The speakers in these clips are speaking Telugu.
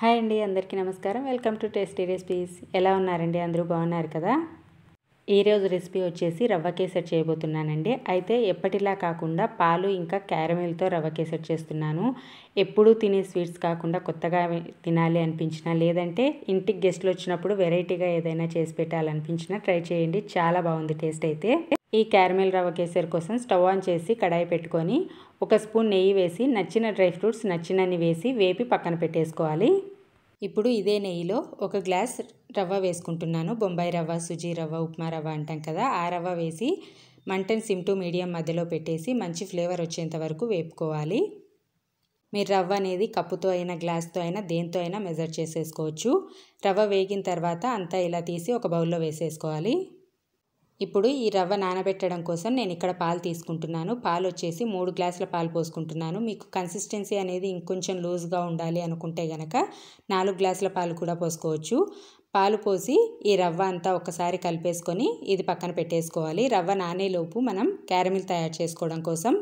హాయ్ అండి, అందరికీ నమస్కారం. Welcome to tasty recipes. ఎలా ఉన్నారండి? అందరూ బాగున్నారు కదా? ఈరోజు రెసిపీ వచ్చేసి రవ్వ కేసరి చేయబోతున్నానండి. అయితే ఎప్పటిలా కాకుండా పాలు ఇంకా క్యారమెల్తో రవ్వ కేసరి చేస్తున్నాను. ఎప్పుడూ తినే స్వీట్స్ కాకుండా కొత్తగా తినాలి అనిపించినా, లేదంటే ఇంటికి గెస్ట్లు వచ్చినప్పుడు వెరైటీగా ఏదైనా చేసి పెట్టాలనిపించినా ట్రై చేయండి. చాలా బాగుంది టేస్ట్ అయితే. ఈ క్యారమెల్ రవ్వ కేసరి కోసం స్టవ్ ఆన్ చేసి కడాయి పెట్టుకొని 1 స్పూన్ నెయ్యి వేసి నచ్చిన డ్రై ఫ్రూట్స్ నచ్చినన్ని వేసి వేపి పక్కన పెట్టేసుకోవాలి. ఇప్పుడు ఇదే నెయ్యిలో 1 గ్లాస్ రవ్వ వేసుకుంటున్నాను. బొంబాయి రవ్వ, సుజీ రవ్వ, ఉప్మా రవ్వ అంటాం కదా, ఆ రవ్వ వేసి మంటని సిమ్ టు మీడియం మధ్యలో పెట్టేసి మంచి ఫ్లేవర్ వచ్చేంత వరకు వేపుకోవాలి. మీరు రవ్వ అనేది కప్పుతో అయినా గ్లాస్తో అయినా దేంతో అయినా మెజర్ చేసేసుకోవచ్చు. రవ్వ వేగిన తర్వాత అంతా ఇలా తీసి ఒక బౌల్లో వేసేసుకోవాలి. ఇప్పుడు ఈ రవ్వ నానబెట్టడం కోసం నేను ఇక్కడ పాలు తీసుకుంటున్నాను. పాలు వచ్చేసి 3 గ్లాసుల పాలు పోసుకుంటున్నాను. మీకు కన్సిస్టెన్సీ అనేది ఇంకొంచెం లూజ్గా ఉండాలి అనుకుంటే గనక 4 గ్లాసుల పాలు కూడా పోసుకోవచ్చు. పాలు పోసి ఈ రవ్వ అంతా ఒకసారి కలిపేసుకొని ఇది పక్కన పెట్టేసుకోవాలి. రవ్వ నానేలోపు మనం క్యారమిల్ తయారు చేసుకోవడం కోసం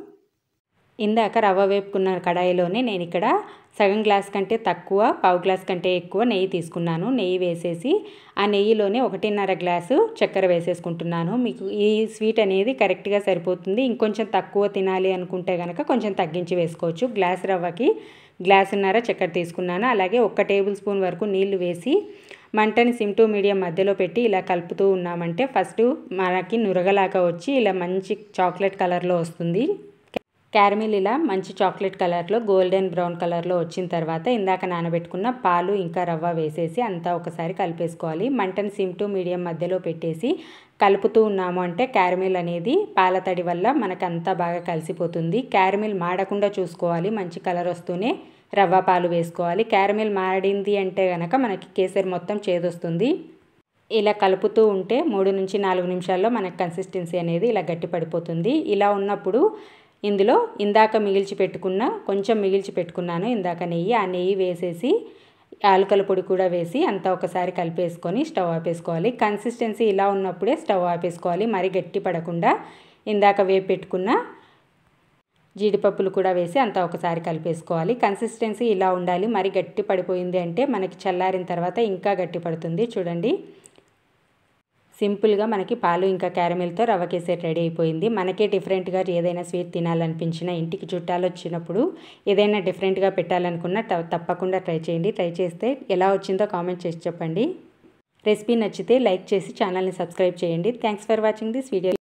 ఇందాక రవ్వ వేపుకున్న కడాయిలోనే నేను ఇక్కడ సగం గ్లాస్ కంటే తక్కువ, పావు గ్లాస్ కంటే ఎక్కువ నెయ్యి తీసుకున్నాను. నెయ్యి వేసేసి ఆ నెయ్యిలోనే 1.5 గ్లాసు చక్కెర వేసేసుకుంటున్నాను. మీకు ఈ స్వీట్ అనేది కరెక్ట్గా సరిపోతుంది. ఇంకొంచెం తక్కువ తినాలి అనుకుంటే కనుక కొంచెం తగ్గించి వేసుకోవచ్చు. గ్లాస్ రవ్వకి గ్లాసున్నర చక్కెర తీసుకున్నాను. అలాగే 1 టేబుల్ స్పూన్ వరకు నీళ్లు వేసి మంటని సిమ్ టు మీడియం మధ్యలో పెట్టి ఇలా కలుపుతూ ఉన్నామంటే ఫస్ట్ మనకి నురగలాగా వచ్చి ఇలా మంచి చాక్లెట్ కలర్లో వస్తుంది. క్యారమిల్ ఇలా మంచి చాక్లెట్ కలర్లో గోల్డెన్ బ్రౌన్ కలర్లో వచ్చిన తర్వాత ఇందాక నానబెట్టుకున్న పాలు ఇంకా రవ్వ వేసేసి అంతా ఒకసారి కలిపేసుకోవాలి. మంటని సిమ్ టు మీడియం మధ్యలో పెట్టేసి కలుపుతూ ఉన్నాము అంటే క్యారమిల్ అనేది పాల తడి వల్ల మనకు అంతా బాగా కలిసిపోతుంది. క్యారమిల్ మాడకుండా చూసుకోవాలి. మంచి కలర్ వస్తూనే రవ్వ పాలు వేసుకోవాలి. క్యారమిల్ మాడింది అంటే కనుక మనకి కేసరి మొత్తం చేదొస్తుంది. ఇలా కలుపుతూ ఉంటే 3 నుంచి 4 నిమిషాల్లో మనకు కన్సిస్టెన్సీ అనేది ఇలా గట్టి పడిపోతుంది. ఇలా ఉన్నప్పుడు ఇందులో ఇందాక కొంచెం మిగిల్చి పెట్టుకున్నాను ఇందాక నెయ్యి. ఆ నెయ్యి వేసేసి యాలకుల పొడి కూడా వేసి అంతా ఒకసారి కలిపేసుకొని స్టవ్ ఆపేసుకోవాలి. కన్సిస్టెన్సీ ఇలా ఉన్నప్పుడే స్టవ్ ఆపేసుకోవాలి. మరి గట్టి పడకుండా ఇందాక వేపి పెట్టుకున్న జీడిపప్పులు కూడా వేసి అంతా ఒకసారి కలిపేసుకోవాలి. కన్సిస్టెన్సీ ఇలా ఉండాలి. మరి గట్టి పడిపోయింది అంటే మనకి చల్లారిన తర్వాత ఇంకా గట్టి పడుతుంది. చూడండి, సింపుల్గా మనకి పాలు ఇంకా క్యారమిల్తో రవ్వ కేసరి రెడీ అయిపోయింది. మనకే డిఫరెంట్గా ఏదైనా స్వీట్ తినాలనిపించినా, ఇంటికి చుట్టాలు వచ్చినప్పుడు ఏదైనా డిఫరెంట్గా పెట్టాలనుకున్నా తప్పకుండా ట్రై చేయండి. ట్రై చేస్తే ఎలా వచ్చిందో కామెంట్ చేసి చెప్పండి. రెసిపీ నచ్చితే లైక్ చేసి ఛానల్ని సబ్స్క్రైబ్ చేయండి. Thanks for watching this video.